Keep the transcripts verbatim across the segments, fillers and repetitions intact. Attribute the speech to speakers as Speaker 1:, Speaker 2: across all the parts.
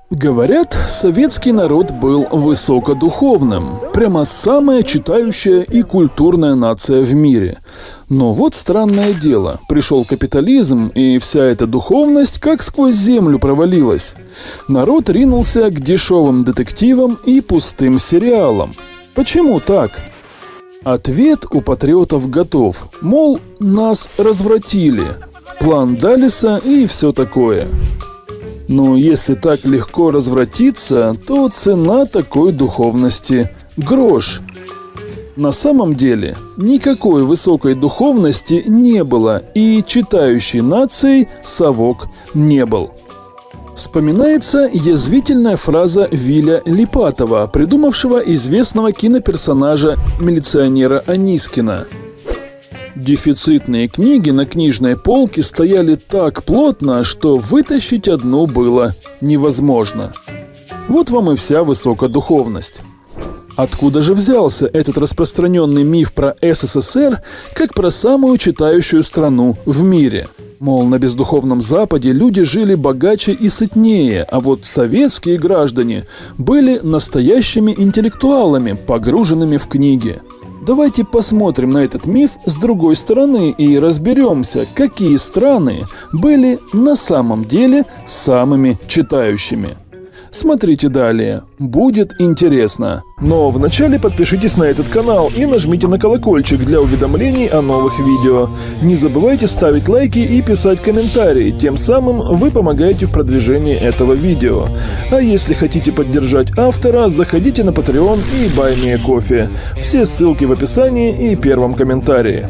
Speaker 1: Говорят, советский народ был высокодуховным, прямо самая читающая и культурная нация в мире. Но вот странное дело, пришел капитализм, и вся эта духовность как сквозь землю провалилась. Народ ринулся к дешевым детективам и пустым сериалам. Почему так? Ответ у патриотов готов, мол, нас развратили, план Даллеса и все такое. Но если так легко развратиться, то цена такой духовности – грош. На самом деле, никакой высокой духовности не было, и читающей нацией совок не был. Вспоминается язвительная фраза Виля Липатова, придумавшего известного киноперсонажа милиционера Анискина. Дефицитные книги на книжной полке стояли так плотно, что вытащить одну было невозможно. Вот вам и вся высокодуховность. Откуда же взялся этот распространенный миф про СССР, как про самую читающую страну в мире? Мол, на бездуховном Западе люди жили богаче и сытнее, а вот советские граждане были настоящими интеллектуалами, погруженными в книги. Давайте посмотрим на этот миф с другой стороны и разберемся, какие страны были на самом деле самыми читающими. Смотрите далее, будет интересно. Но вначале подпишитесь на этот канал и нажмите на колокольчик для уведомлений о новых видео. Не забывайте ставить лайки и писать комментарии, тем самым вы помогаете в продвижении этого видео. А если хотите поддержать автора, заходите на Patreon и BuyMeACoffee. Все ссылки в описании и первом комментарии.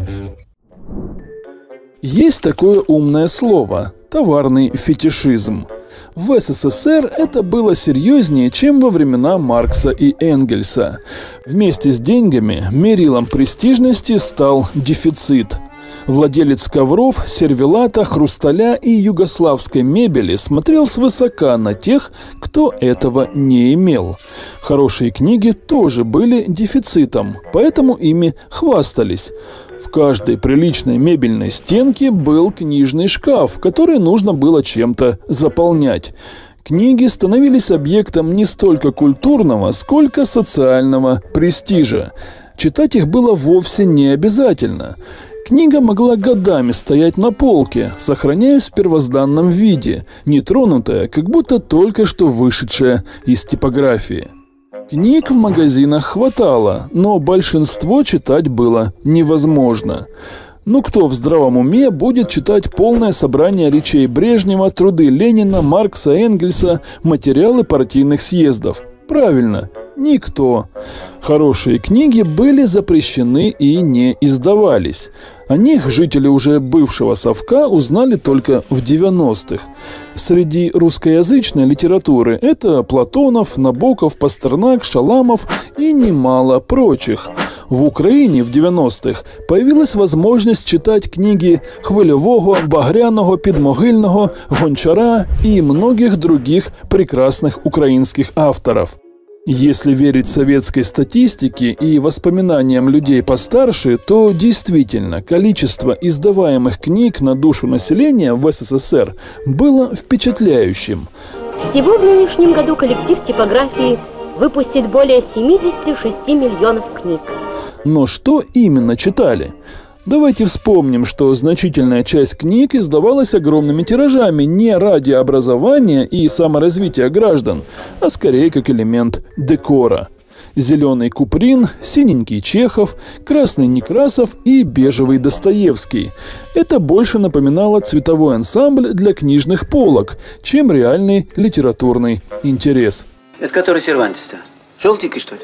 Speaker 1: Есть такое умное слово – товарный фетишизм. В СССР это было серьезнее, чем во времена Маркса и Энгельса. Вместе с деньгами мерилом престижности стал дефицит. Владелец ковров, сервелата, хрусталя и югославской мебели смотрел свысока на тех, кто этого не имел. Хорошие книги тоже были дефицитом, поэтому ими хвастались. В каждой приличной мебельной стенке был книжный шкаф, который нужно было чем-то заполнять. Книги становились объектом не столько культурного, сколько социального престижа. Читать их было вовсе не обязательно. Книга могла годами стоять на полке, сохраняясь в первозданном виде, нетронутая, как будто только что вышедшая из типографии. Книг в магазинах хватало, но большинство читать было невозможно. Ну кто в здравом уме будет читать полное собрание речей Брежнева, труды Ленина, Маркса, Энгельса, материалы партийных съездов? Правильно, никто. Хорошие книги были запрещены и не издавались. О них жители уже бывшего совка узнали только в девяностых. Среди русскоязычной литературы это Платонов, Набоков, Пастернак, Шаламов и немало прочих. В Украине в девяностых появилась возможность читать книги Хвильового, Багряного, Підмогильного, Гончара и многих других прекрасных украинских авторов. Если верить советской статистике и воспоминаниям людей постарше, то действительно количество издаваемых книг на душу населения в СССР было впечатляющим.
Speaker 2: Всего в нынешнем году коллектив типографии выпустит более семидесяти шести миллионов книг.
Speaker 1: Но что именно читали? Давайте вспомним, что значительная часть книг издавалась огромными тиражами не ради образования и саморазвития граждан, а скорее как элемент декора. Зеленый Куприн, синенький Чехов, красный Некрасов и бежевый Достоевский. Это больше напоминало цветовой ансамбль для книжных полок, чем реальный литературный интерес.
Speaker 3: Это который Сервантес-то? Желтенький, что ли?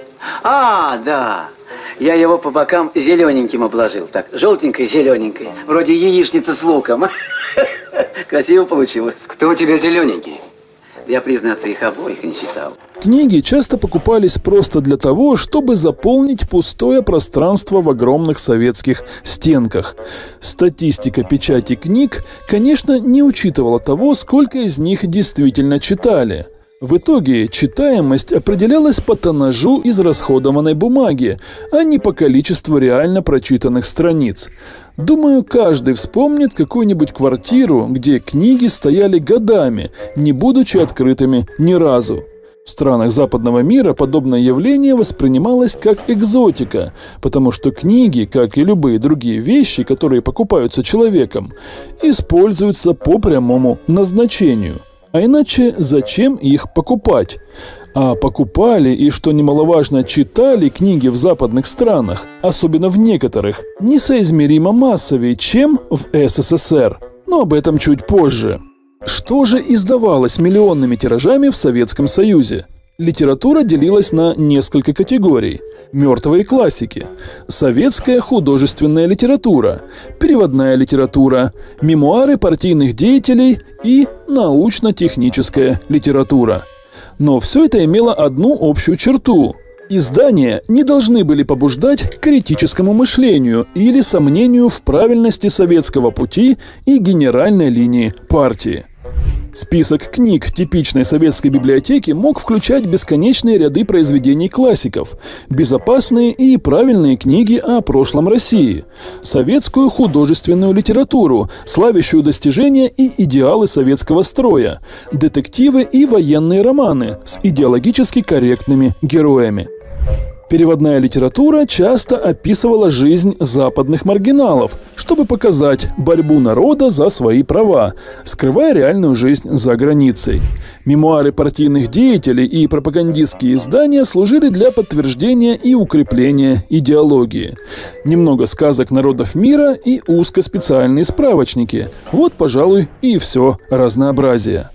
Speaker 3: А, да. Я его по бокам зелененьким обложил. Так, желтенькой, зелененькой. Вроде яичница с луком. Красиво получилось. Кто у тебя зелененький? Я, признаться, их обоих не читал.
Speaker 1: Книги часто покупались просто для того, чтобы заполнить пустое пространство в огромных советских стенках. Статистика печати книг, конечно, не учитывала того, сколько из них действительно читали. В итоге читаемость определялась по тоннажу израсходованной бумаги, а не по количеству реально прочитанных страниц. Думаю, каждый вспомнит какую-нибудь квартиру, где книги стояли годами, не будучи открытыми ни разу. В странах западного мира подобное явление воспринималось как экзотика, потому что книги, как и любые другие вещи, которые покупаются человеком, используются по прямому назначению. А иначе зачем их покупать? А покупали и, что немаловажно, читали книги в западных странах, особенно в некоторых, несоизмеримо массовее, чем в эс эс эс эр. Но об этом чуть позже. Что же издавалось миллионными тиражами в Советском Союзе? Литература делилась на несколько категорий. Мертвые классики, советская художественная литература, переводная литература, мемуары партийных деятелей и научно-техническая литература. Но все это имело одну общую черту. Издания не должны были побуждать к критическому мышлению или сомнению в правильности советского пути и генеральной линии партии. Список книг типичной советской библиотеки мог включать бесконечные ряды произведений классиков, безопасные и правильные книги о прошлом России, советскую художественную литературу, славящую достижения и идеалы советского строя, детективы и военные романы с идеологически корректными героями. Переводная литература часто описывала жизнь западных маргиналов, чтобы показать борьбу народа за свои права, скрывая реальную жизнь за границей. Мемуары партийных деятелей и пропагандистские издания служили для подтверждения и укрепления идеологии. Немного сказок народов мира и узкоспециальные справочники. Вот, пожалуй, и все разнообразие.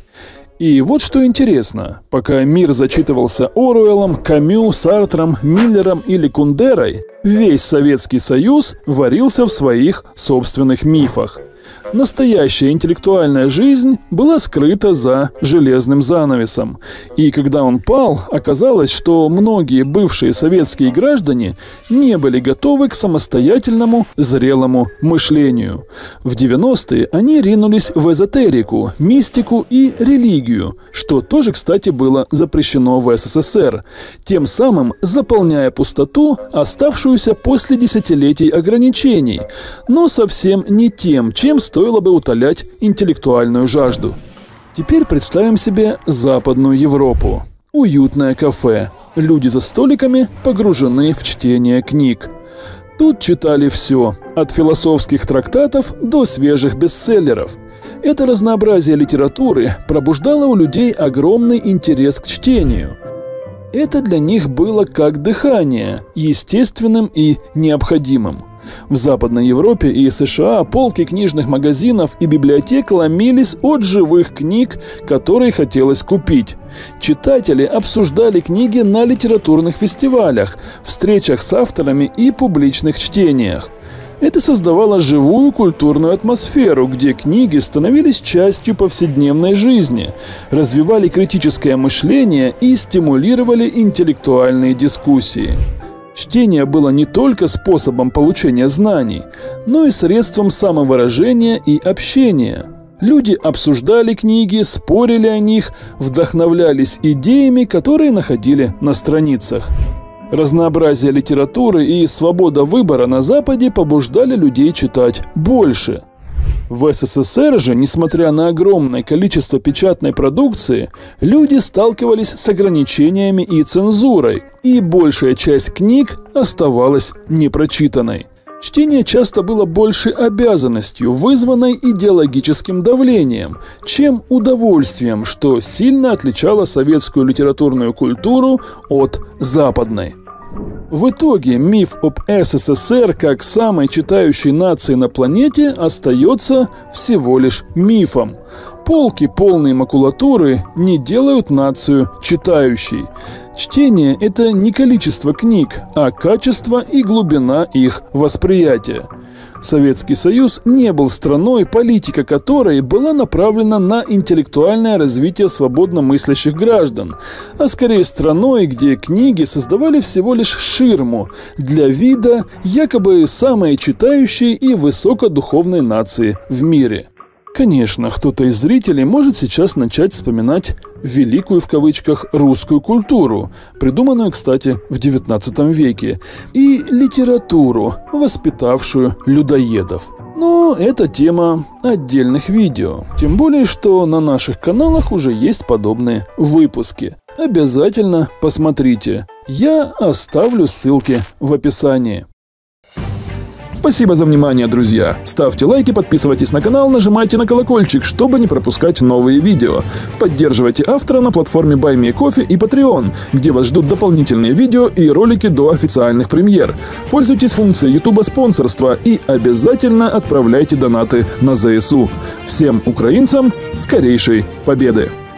Speaker 1: И вот что интересно, пока мир зачитывался Оруэллом, Камю, Сартром, Миллером или Кундерой, весь Советский Союз варился в своих собственных мифах. Настоящая интеллектуальная жизнь была скрыта за железным занавесом. И когда он пал, оказалось, что многие бывшие советские граждане не были готовы к самостоятельному, зрелому мышлению. В девяностые они ринулись в эзотерику, мистику и религию, что тоже, кстати, было запрещено в эс эс эс эр, тем самым заполняя пустоту, оставшуюся после десятилетий ограничений, но совсем не тем, чем стоит стоило бы утолять интеллектуальную жажду. Теперь представим себе Западную Европу. Уютное кафе. Люди за столиками погружены в чтение книг. Тут читали все, от философских трактатов до свежих бестселлеров. Это разнообразие литературы пробуждало у людей огромный интерес к чтению. Это для них было как дыхание, естественным и необходимым. В Западной Европе и США полки книжных магазинов и библиотек ломились от живых книг, которые хотелось купить. Читатели обсуждали книги на литературных фестивалях, встречах с авторами и публичных чтениях. Это создавало живую культурную атмосферу, где книги становились частью повседневной жизни, развивали критическое мышление и стимулировали интеллектуальные дискуссии. Чтение было не только способом получения знаний, но и средством самовыражения и общения. Люди обсуждали книги, спорили о них, вдохновлялись идеями, которые находили на страницах. Разнообразие литературы и свобода выбора на Западе побуждали людей читать больше. В эс эс эс эр же, несмотря на огромное количество печатной продукции, люди сталкивались с ограничениями и цензурой, и большая часть книг оставалась непрочитанной. Чтение часто было больше обязанностью, вызванной идеологическим давлением, чем удовольствием, что сильно отличало советскую литературную культуру от западной. В итоге миф об эс эс эс эр как самой читающей нации на планете остается всего лишь мифом. Полки, полные макулатуры, не делают нацию читающей. Чтение – это не количество книг, а качество и глубина их восприятия. Советский Союз не был страной, политика которой была направлена на интеллектуальное развитие свободно мыслящих граждан, а скорее страной, где книги создавали всего лишь ширму для вида якобы самой читающей и высокодуховной нации в мире. Конечно, кто-то из зрителей может сейчас начать вспоминать «великую» в кавычках русскую культуру, придуманную, кстати, в девятнадцатом веке, и литературу, воспитавшую людоедов. Но это тема отдельных видео, тем более, что на наших каналах уже есть подобные выпуски. Обязательно посмотрите, я оставлю ссылки в описании. Спасибо за внимание, друзья! Ставьте лайки, подписывайтесь на канал, нажимайте на колокольчик, чтобы не пропускать новые видео. Поддерживайте автора на платформе BuyMeCoffee и Patreon, где вас ждут дополнительные видео и ролики до официальных премьер. Пользуйтесь функцией YouTube спонсорства и обязательно отправляйте донаты на ЗСУ. Всем украинцам скорейшей победы!